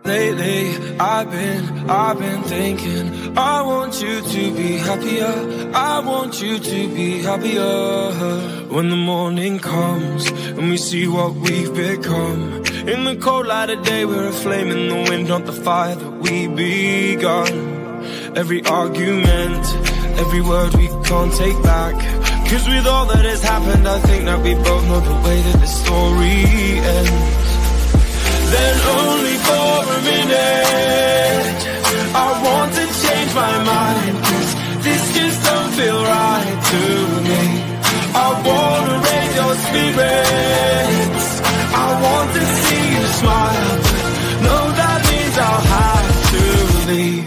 Lately, I've been thinking, I want you to be happier, I want you to be happier. When the morning comes and we see what we've become, in the cold light of day we're a flame in the wind, not the fire that we begun. Every argument, every word we can't take back, 'cause with all that has happened I think that we both know the way that the story ends. Then only for a minute I want to change my mind, 'cause this just don't feel right to me. I wanna raise your spirits, I want to see you smile, no, that means I'll have to leave.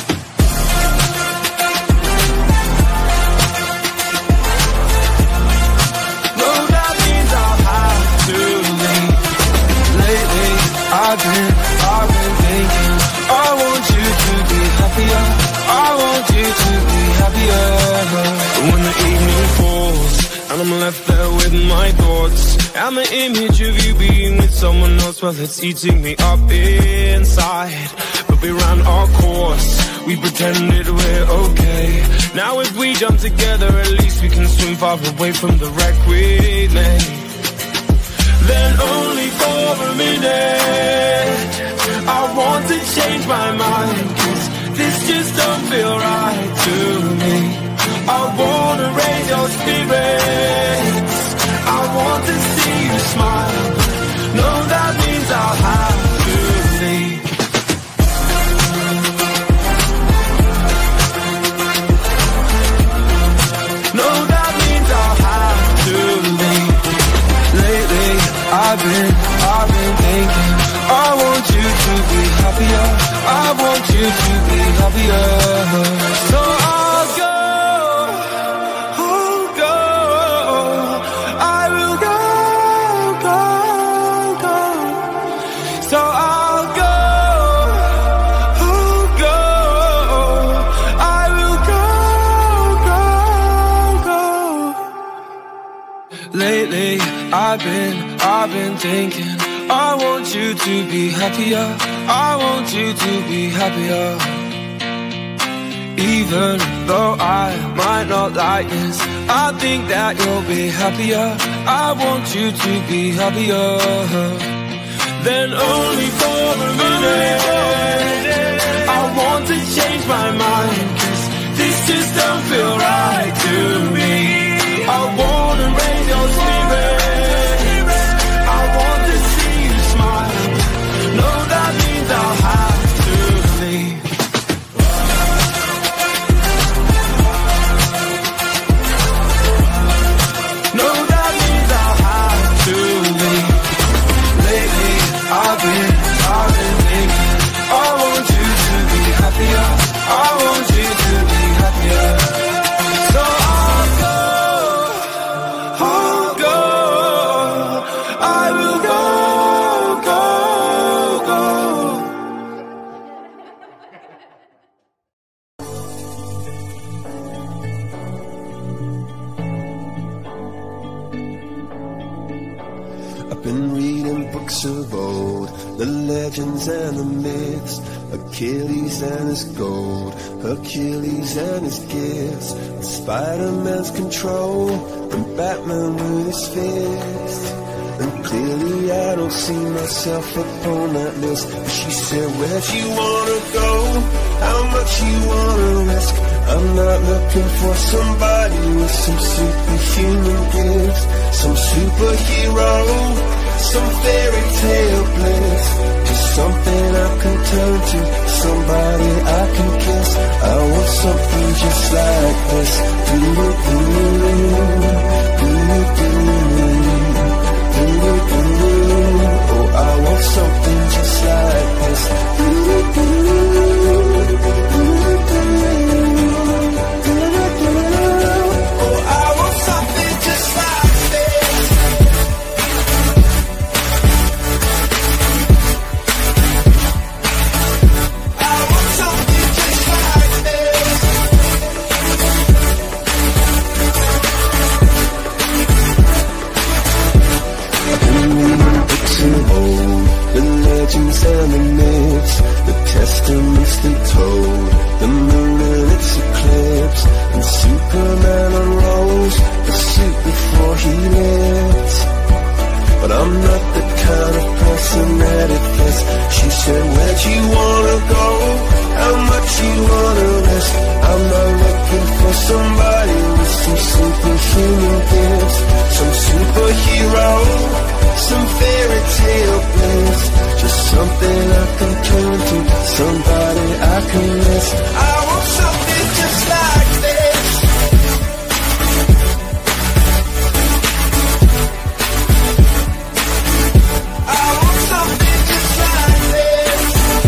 I've been thinking, I want you to be happier, I want you to be happier. When the evening falls and I'm left there with my thoughts, and the image of you being with someone else, well, it's eating me up inside. But we ran our course, we pretended we're okay. Now if we jump together, at least we can swim far away from the wreck we made. Then only for a minute I want to change my mind, 'cause this just don't feel right to me. I wanna raise your spirits, I want to see you smile, no, that means I'll have to leave. No, that means I'll have to leave. Lately, I've been thinking, I want you to be happier, I want you to be happier. So I'll go, I will go. So I'll go, I will go. Lately, I've been thinking, I want you to be happier, I want you to be happier. Even though I might not like this, I think that you'll be happier, I want you to be happier. Then only for a minute I want to change my mind, 'cause this just don't feel right to me. I wanna raise your spirits, I want to see you smile, no, that means I'll have to leave. No, that means I'll have to leave. Lately, I've been thinking, I want you to be happier, I want you to be happier. So I'll go, I will go. I've been reading books of old, the legends and the myths, Achilles and his gold, Hercules and his gifts, Spider-Man's control, and Batman with his fists. And clearly I don't see myself upon that list. But she said, where'd you wanna go? How much you wanna risk? I'm not looking for somebody with some superhuman gifts, some superhero, some fairy tale bliss. Just something I can turn to, somebody I can kiss. I want something just like this. Oh, I want something just like this. Oh, I want something just like this. I want something just like this. somebody I can miss. I want something just like this. I want something just like this.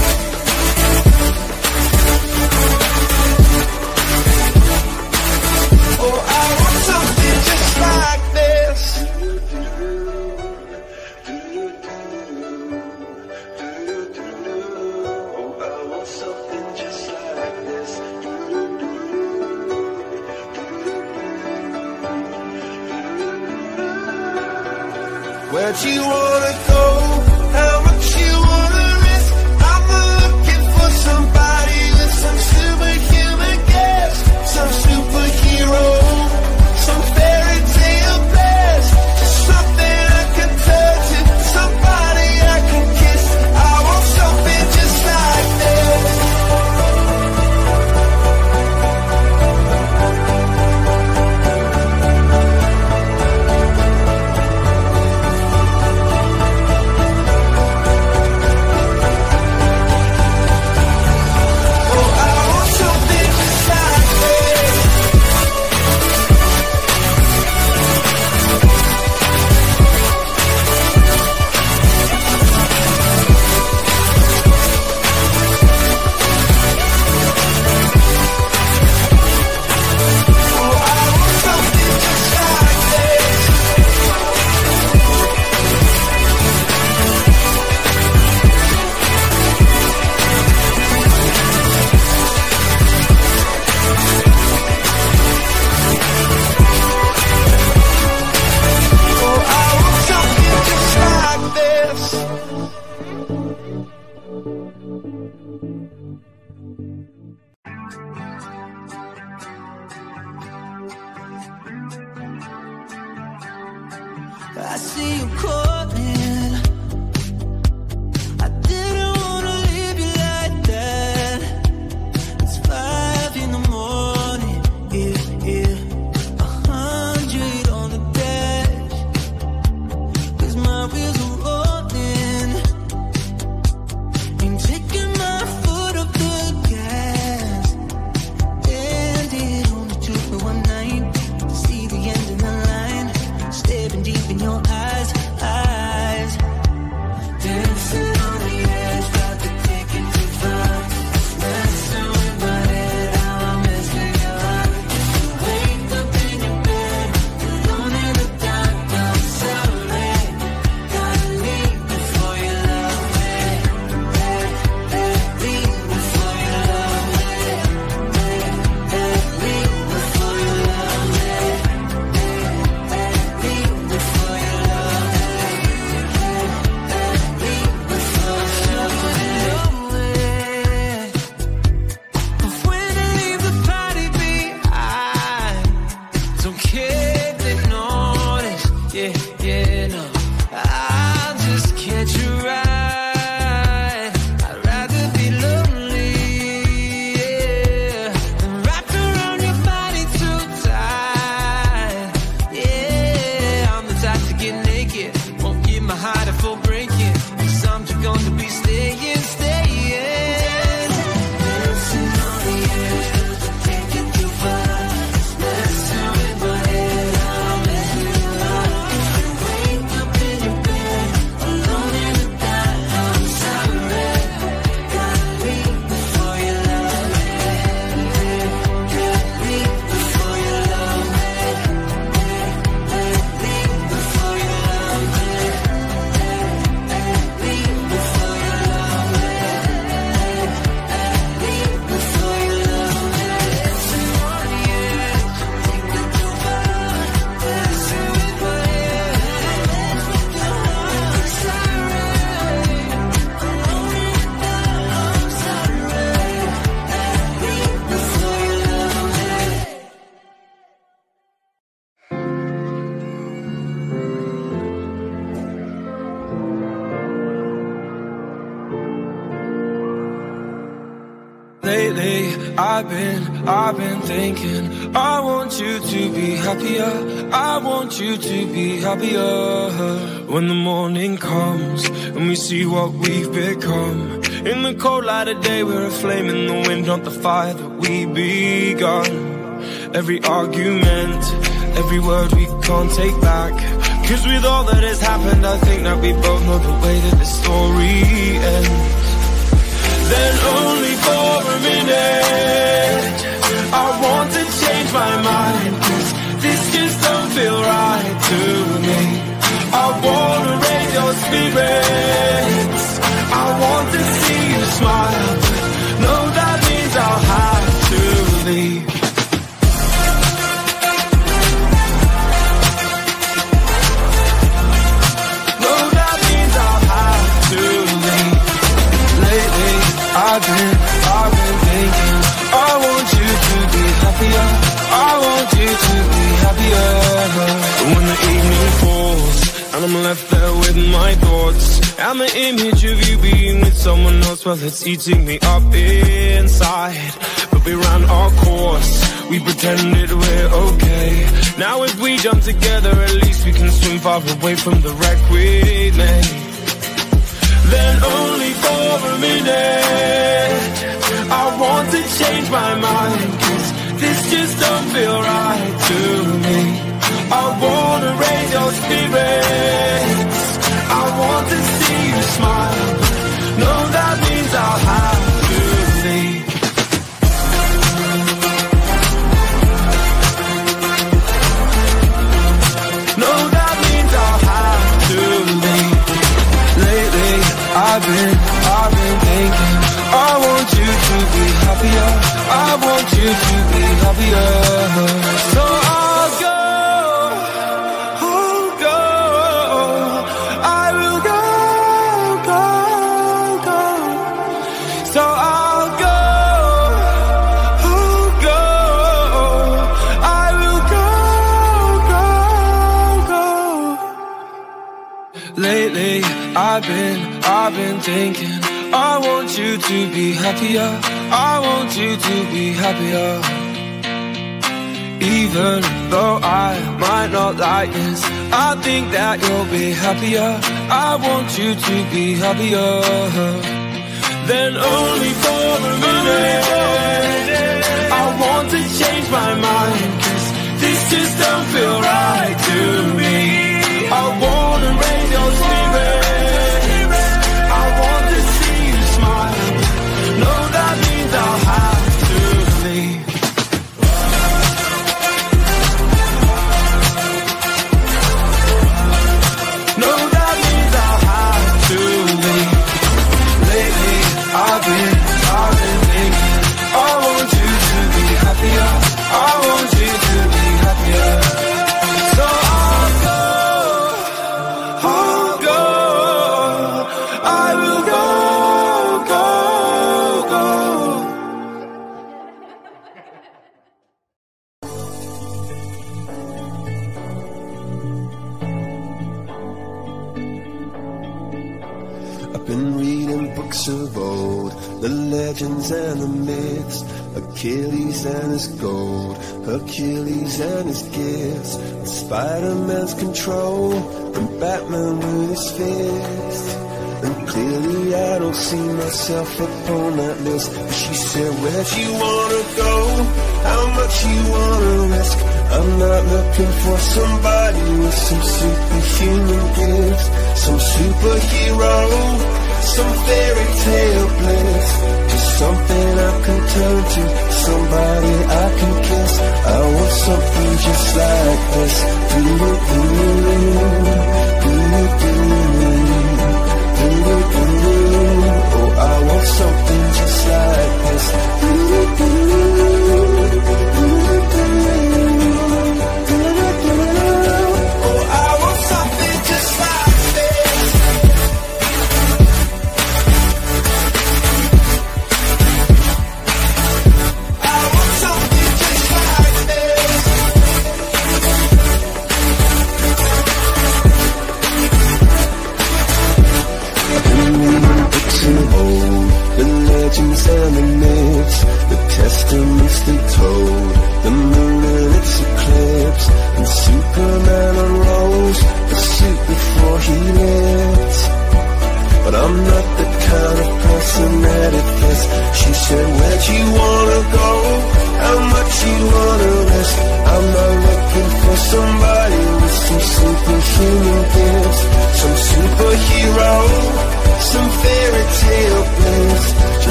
Oh, I want something just like this. Where'd you wanna go? How much you wanna risk? I'm looking for somebody with some superhuman gifts, some superhero, some fairy tale best, something I can touch and somebody I can kiss. I want something just like this. I see you calling. I didn't wanna leave you like that. It's 5 in the morning, yeah, 100 on the dash. 'Cause my wheels are rolling. Ain't taking my foot off the gas. Ended only took me one night to see the end of the line. Staring deep in your eyes, dancing on the edge, about to take it too far. Messing with my head, how I'm messing your heart. Wake up in your bed, alone in the dark. I'm sorry, gotta leave before you love me. Leave before you love me. Leave before you love me. Lately, I've been thinking, I want you to be happier, I want you to be happier. When the morning comes and we see what we've become, In the cold light of day, we're a flame in the wind, not the fire that we begun. Every argument, every word we can't take back. Cause with all that has happened, I think that we both know the way that the story ends. Then only for a minute, I want to change my mind, cause this just don't feel right to me. I wanna raise your spirits, I want to see you smile, no, that means I'll have to leave. No, that means I'll have to leave. Lately, I've been thinking, I want you to be happier, I want you to be happier. When the evening falls and I'm left there with my thoughts, and the image of you being with someone else, well, it's eating me up inside. But we ran our course, we pretended we're okay. Now if we jump together, at least we can swim far away from the wreck we made. Then only for a minute, I want to change my mind, cause this just don't feel right to me. I wanna raise your spirits, I want to see you smile, no, that means I'll have to leave. No, that means I'll have to leave. Lately, I've been thinking, I want you to be happier, I want you to be happier. So I'll go, I will go. So I'll go, I will go. Lately, I've been thinking, I want you to be happier, I want you to be happier. Even though I might not like this, I think that you'll be happier, I want you to be happier. Then only for a minute, I want to change my mind, cause this just don't feel right to me. I wanna raise your spirits, I want to see you smile, no, that means I'll have to leave. No, that means I'll have to leave. Lately, I've been thinking, I want you to be happier, I want you to be happier. So I'll go, I will go. I've been reading books of old, the legends and the myths, Achilles and his gold, Hercules and his gifts, and Spider-Man's control, and Batman with his fists. And clearly I don't see myself upon that list. But she said, where'd you wanna go? How much you wanna risk? I'm not looking for somebody with some superhuman gifts, some superhero, some fairy tale bliss. Just something I can turn to, somebody I can kiss. I want something just like this. Oh, I want something just like this. Oh, I want something just like this. I want something just like this.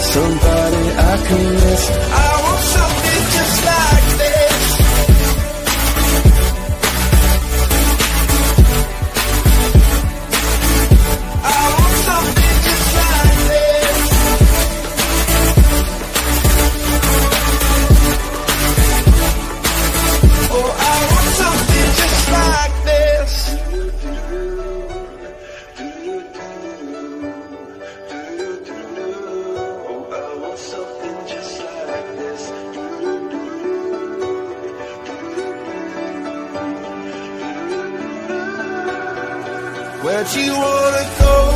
somebody I can miss. I want something just like this. I want something just like this. Oh, I want something just like this. Oh, I want something just like this. Where'd you wanna go?